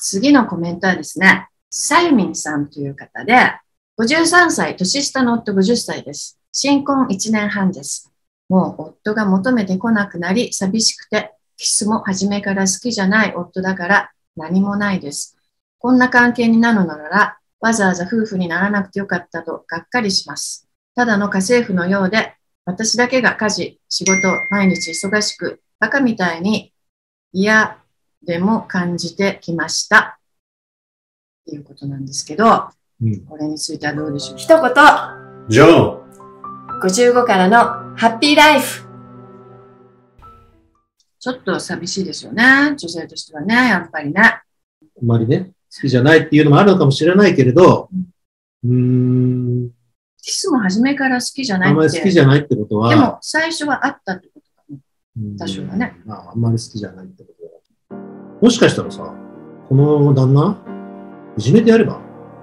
次のコメントはですね、さゆみんさんという方で、53歳、年下の夫50歳です。新婚1年半です。もう夫が求めてこなくなり、寂しくて、キスも初めから好きじゃない夫だから何もないです。こんな関係になるのなら、わざわざ夫婦にならなくてよかったとがっかりします。ただの家政婦のようで、私だけが家事、仕事、毎日忙しく、バカみたいに嫌でも感じてきました。ということなんですけど、これについてはどうでしょう。一言。 ジョー。 55からのハッピーライフ。ちょっと寂しいですよね。女性としてはね、やっぱりね。あんまりね、好きじゃないっていうのもあるのかもしれないけれど、 キスも初めから好きじゃないって。 あんまり好きじゃないってことは。 でも、最初はあったってことかね。多少はね。 まあ、あんまり好きじゃないってことは。もしかしたらさ、この旦那、いじめてやれば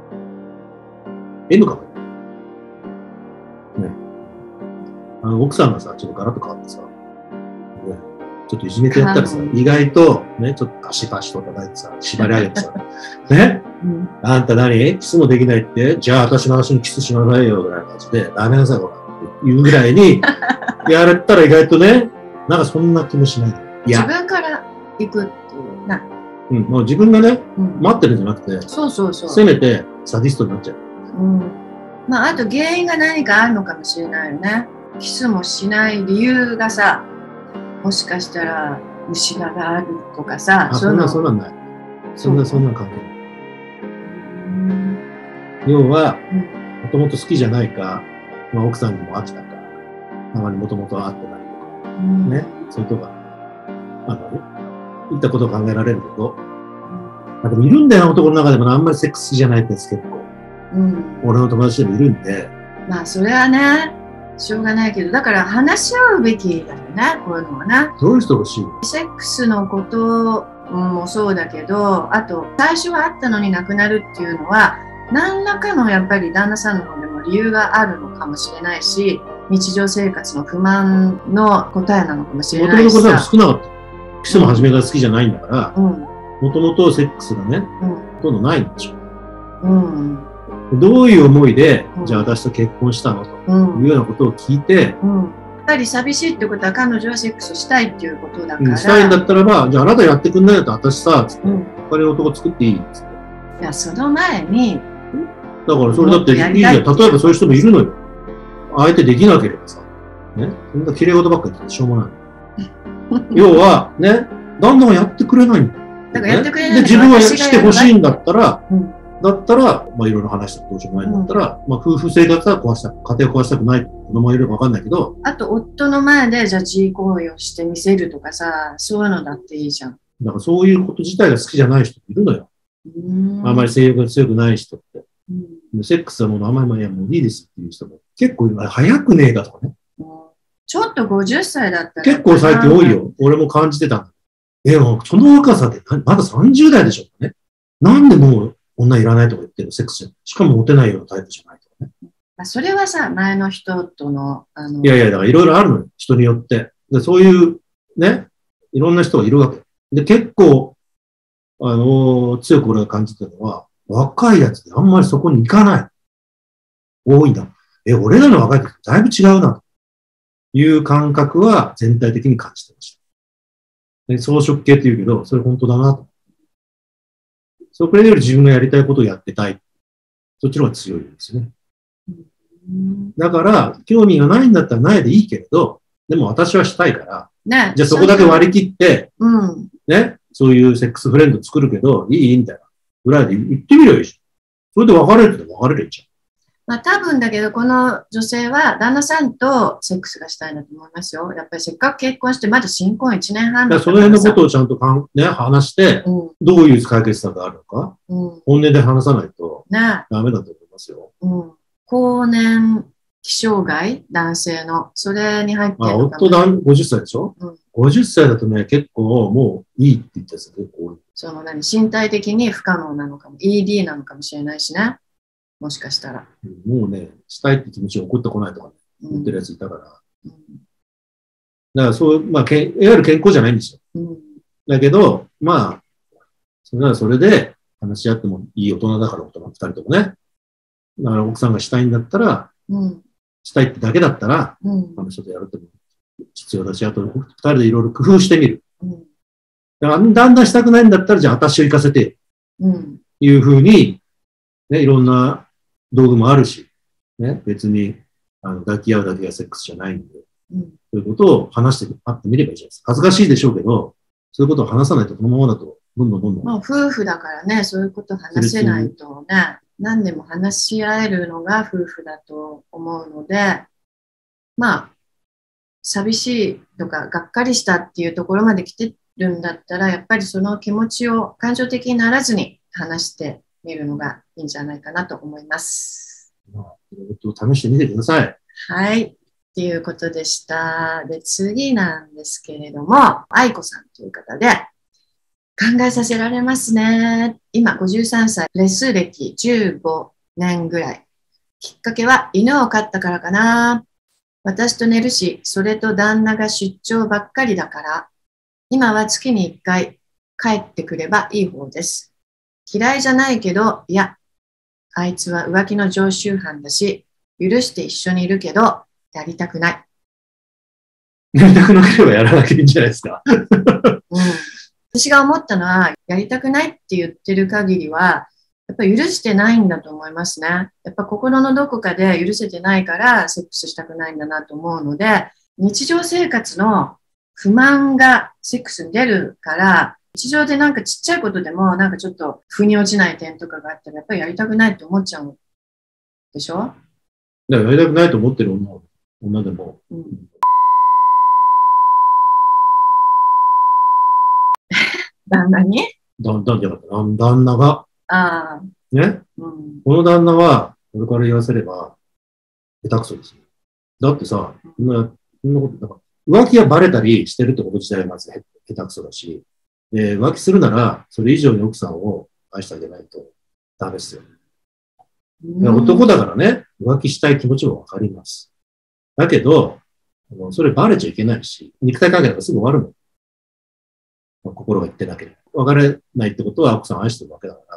?M かもね。奥さんがさ、ちょっとガラッと変わってさ、ね、ちょっといじめてやったらさ、意外と、ね、ちょっと足パシと叩いてさ、縛り上げてさ、ね、あんた何キスもできないって、じゃあ私の足にキスしなさいよ、ぐらいな感じで、ダメなさい、ほら、っていうぐらいに、やれたら意外とね、なんかそんな気もしない。いや。 自分から行くっていうな。 もう自分がね、待ってるんじゃなくて、せめてサディストになっちゃう。 まあ、あと原因が何かあるのかもしれないよね。キスもしない理由がさ、もしかしたら虫歯があるとかさ、 そんなんない。そんな関係ない。要は、もともと好きじゃないか、まあ、奥さんにも飽きたか、あまりもともと会ってないとか、ね、そういうとこが、いったことを考えられるけど、なんかいるんだよ、男の中でもあんまりセックス好きじゃないってやつ結構。俺の友達でもいるんで。 まあ、それはね、しょうがないけど、だから話し合うべきだよね、こういうのはね。 どういう人欲しい？ セックスのこともそうだけど、あと、最初はあったのになくなるっていうのは、何らかのやっぱり旦那さんの方でも理由があるのかもしれないし、日常生活の不満の答えなのかもしれないしさ。 元々答えも少なかった。キスも初めから好きじゃないんだから、もともとセックスがね、ほとんどないんでしょ。どういう思いで、じゃあ私と結婚したのというようなことを聞いて、やっぱり寂しいってことは彼女はセックスしたいっていうことだから。 したいんだったらば、じゃああなたやってくんないよと私さ、つって、他に男作っていいつって。 いや、その前に。 だからそれだっていいじゃん。例えばそういう人もいるのよ。相手できなければさ、ね、そんな綺麗事ばっかり言ってしょうもない。要は、ね、旦那はやってくれないんだよ。 だからやってくれないんだ。 で、自分はしてほしいんだったら、まあいろいろ話したどうしようもないんだったら、まあ夫婦生活は壊した、家庭を壊したくない子供がいるかわかんないけど。 あと、夫の前で、じゃあ自慰行為をしてみせるとかさ、そういうのだっていいじゃん。 だからそういうこと自体が好きじゃない人いるのよ。あんまり性欲が強くない人って。セックスはもうあんまりもういいですっていう人も結構早くねえかとかね。 ちょっと50歳だったら。 結構最近多いよ。俺も感じてた。もうその若さで、まだ30代でしょね。なんでもう女いらないとか言ってるセックスじゃん。しかもモテないようなタイプじゃないとかね。 それはさ、前の人との、 いやいや、だからいろいろあるのよ。人によって。でそういう、ね、いろんな人がいるわけ。で、結構、強く俺が感じてるのは、若いやつであんまりそこに行かない。多いんだ。俺らの若い時だいぶ違うな。という感覚は全体的に感じてました。草食系って言うけど、それ本当だなと。それより自分がやりたいことをやってたい。そっちの方が強いんですね。だから、興味がないんだったらないでいいけれど、でも私はしたいから、ね、じゃあそこだけ割り切って、ね、そういうセックスフレンド作るけど、いいみたいなぐらいで言ってみればいいじゃん。それで別れるって別れるじゃん。 まあ多分だけど、この女性は旦那さんとセックスがしたいんだと思いますよ。やっぱりせっかく結婚して、まだ新婚1年半だからさ。 その辺のことをちゃんと話して、どういう解決策があるのか、本音で話さないとダメだと思いますよ。 更年期障害、男性の、それに入ってるのかも。50歳でしょ、50歳だとね、結構もういいって言ったやつ結構多い。 その身体的に不可能なのかも、ED なのかもしれないしね。もしかしたら。 もうね、したいって気持ちが起こってこないとかね、言ってるやついたから。だからそう、まあ、いわゆる健康じゃないんですよ。だけど、まあ、 それならそれで話し合ってもいい大人だから、大人二人ともね。だから奥さんがしたいんだったら、したいってだけだったら、あの人とやるっても必要だし、あと二人でいろいろ工夫してみる。だからだんだんしたくないんだったら、じゃあ私を行かせて、いうふうに、ね、いろんな道具もあるし、ね、別に抱き合うだけがセックスじゃないんで、そういうことを話してあってみればいいじゃないですか。恥ずかしいでしょうけど、そういうことを話さないとこのままだと、どんどん。 まあ、夫婦だからね、そういうこと話せないとね、何でも話し合えるのが夫婦だと思うので、まあ、寂しいとか、がっかりしたっていうところまで来てるんだったら、やっぱりその気持ちを感情的にならずに話してみるのがいいんじゃないかなと思います。 まあ、いろいろと試してみてください。 はい。っていうことでした。で、次なんですけれども、愛子さんという方で、考えさせられますね。今53歳、レス歴15年ぐらい。きっかけは犬を飼ったからかな。私と寝るし、それと旦那が出張ばっかりだから、今は月に1回帰ってくればいい方です。嫌いじゃないけど、いや、あいつは浮気の常習犯だし、許して一緒にいるけど、やりたくない。 やりたくなければやらなきゃいいんじゃないですか。 私が思ったのは、やりたくないって言ってる限りは、やっぱり許してないんだと思いますね。やっぱ心のどこかで許せてないからセックスしたくないんだなと思うので、日常生活の不満がセックスに出るから、日常でなんかちっちゃいことでもなんかちょっと腑に落ちない点とかがあったら、やっぱりやりたくないって思っちゃうでしょ？ やりたくないと思ってる女でも、 旦那に旦那が、ね、この旦那は、俺から言わせれば、下手くそですよ。だってさ、そんなこと、浮気がバレたりしてるってこと自体はまず下手くそだし、で、浮気するなら、それ以上に奥さんを愛してあげないとダメですよ。男だからね、浮気したい気持ちもわかります。だけど、それバレちゃいけないし、肉体関係なんかすぐ終わるの。心が言ってなければ。別れないってことは奥さんを愛してるわけだから、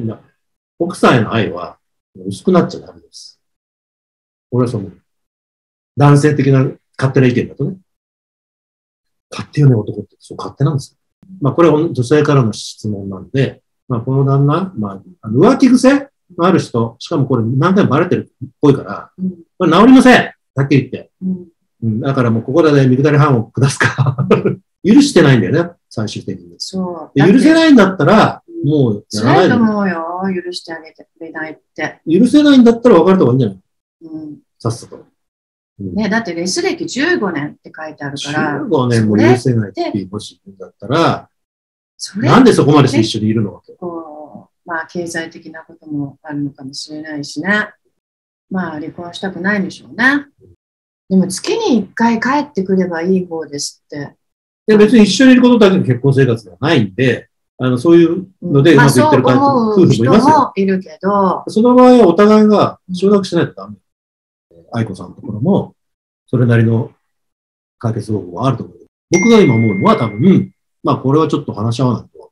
ね、奥さんへの愛は薄くなっちゃダメです。俺はその、男性的な勝手な意見だとね。勝手よね、男って。そう、勝手なんですよ。まあ、これは女性からの質問なんで、まあ、この旦那、まあ、浮気癖のある人、しかもこれ何回もバレてるっぽいから、これ治りません。はっきり言って。だからもうここでね、右足半を下すか。許してないんだよね、最終的に。 そう。 許せないんだったら、もうやらない。 辛いと思うよ、許してあげてくれないって。 許せないんだったら別れた方がいいんじゃない？さっさと。 ね、だってレス歴15年って書いてあるから。 15年も許せないってもし言うんだったら、なんでそこまでして一緒にいるの？ まあ、経済的なこともあるのかもしれないしね。まあ、離婚したくないんでしょうね。でも、月に1回帰ってくればいい方ですって。 で別に一緒にいることだけの結婚生活ではないんで、そういうのでうまくいってる夫婦もいますよ。 いるけど、 その場合はお互いが承諾しないとダメ。愛子さんのところも、それなりの解決方法はあると思う。僕が今思うのは多分、まあこれはちょっと話し合わないと、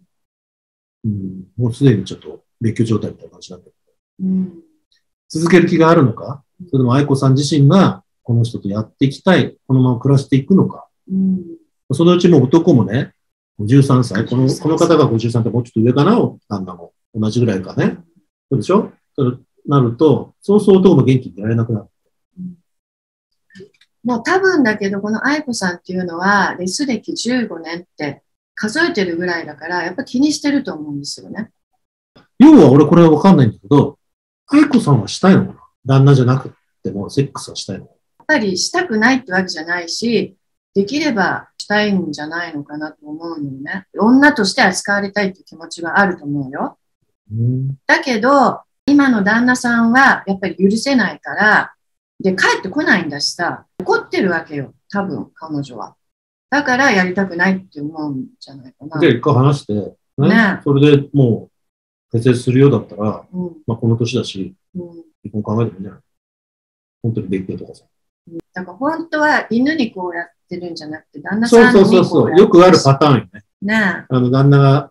もうすでにちょっと別居状態みたいな感じなんだけど、続ける気があるのか、それとも愛子さん自身がこの人とやっていきたい、このまま暮らしていくのか、そのうちも男もね、53歳、この方が53ってもうちょっと上かな、旦那も。同じぐらいかね。そうでしょ？なると、そうそう男も元気にいられなくなる。 もう多分だけど、この愛子さんっていうのは、レス歴15年って数えてるぐらいだから、やっぱ気にしてると思うんですよね。 要は俺これはわかんないんだけど、愛子さんはしたいのかな？旦那じゃなくても、セックスはしたいのかな？ やっぱりしたくないってわけじゃないし、できればしたいんじゃないのかなと思うのよね。女として扱われたいって気持ちはあると思うよ。だけど、今の旦那さんはやっぱり許せないから、で、帰ってこないんだしさ、怒ってるわけよ、多分、彼女は。だからやりたくないって思うんじゃないかな。 で、一回話して、ね、それでもう、決裂するようだったら、まあこの年だし、離婚考えてもいいんじゃない？本当に別居とかさ。 だから本当は犬にこうやってるんじゃなくて、旦那さんにそう。よくあるパターンよね。 ね。 旦那が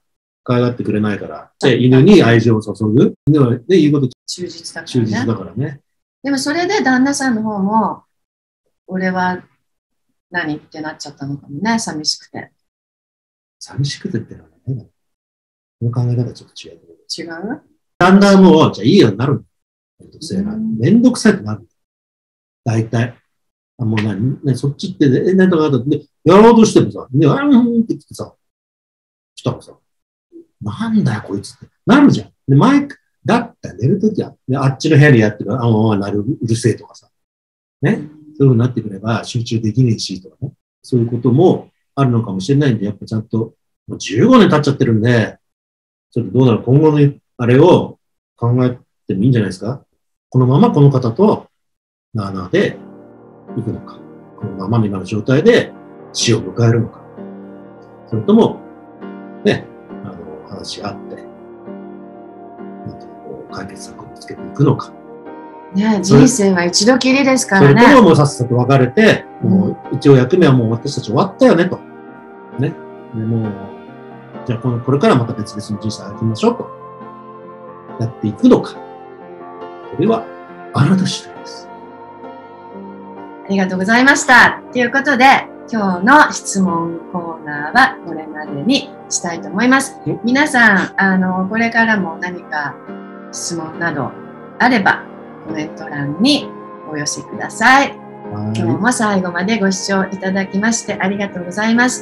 可愛がってくれないから。で、犬に愛情を注ぐ。犬はね、言うこと忠実だから忠ね。 実だからね。 でもそれで旦那さんの方も、俺は何ってなっちゃったのかもね、寂しくて。 寂しくてってのはね、この考え方はちょっと違う。 違う？ だんだんもう、じゃあいいようになるんだ。めんどくせえな。 うんめんどくさいってなるんだ。大体。あ、もう何、そっちって、なんとかだって、やろうとしてもさ、ね、って来てさ、来たらさ、なんだよこいつって。なるじゃん。で、だったら寝るときは、ね、あっちの部屋にやってる、うるせえとかさ。ね。そういう風になってくれば集中できねえしとかね。そういうこともあるのかもしれないんで、やっぱちゃんと、もう15年経っちゃってるんで、ちょっとどうなる今後のあれを考えてもいいんじゃないですか。このままこの方と、なあなあで行くのか。このままの今の状態で死を迎えるのか。それとも、ね、話があって、なんかこう解決策を見つけていくのか。 ね、人生は一度きりですかそれらね。 とももうさっさと別れて、もう一応役目はもう私たち終わったよねと。ね。でもう、じゃあこれからまた別々の人生を歩きましょうと。やっていくのか。それはあなた次第です。 ありがとうございました。ということで、今日の質問コーナーはこれまでにしたいと思います。皆さん、これからも何か質問などあれば、コメント欄にお寄せください。今日も最後までご視聴いただきましてありがとうございました。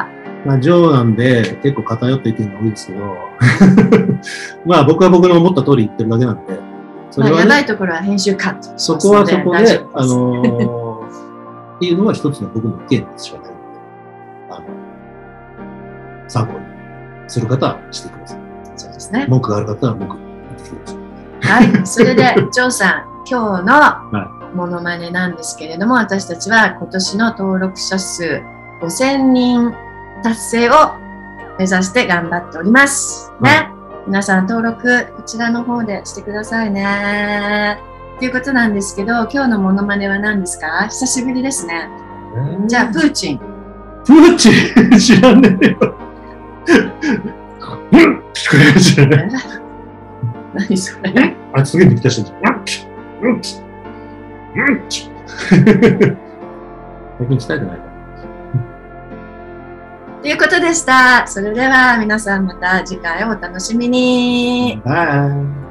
まあ、ジョーなんで結構偏った意見が多いですけど、まあ僕は僕の思った通り言ってるだけなんで、それは、ね、 やばいところは編集カットしますそこはそこで、 でっていうのは一つの僕の意見でしかないので、参考にする方はしてください。 そうですね。 文句がある方は文句言ってきてください。 はい、それで、ジョーさん、今日のモノマネなんですけれども、私たちは今年の登録者数5000人達成を目指して頑張っております。ね。皆さん登録、こちらの方でしてくださいね。ということなんですけど、今日のモノマネは何ですか？久しぶりですね。じゃあ、プーチン。 プーチン知らねえよ。聞こえるじゃない。 何それ？ あ、すげえできた人じゃん。最近鍛えてないから。 ということでした。それでは皆さんまた次回をお楽しみに。 バイ。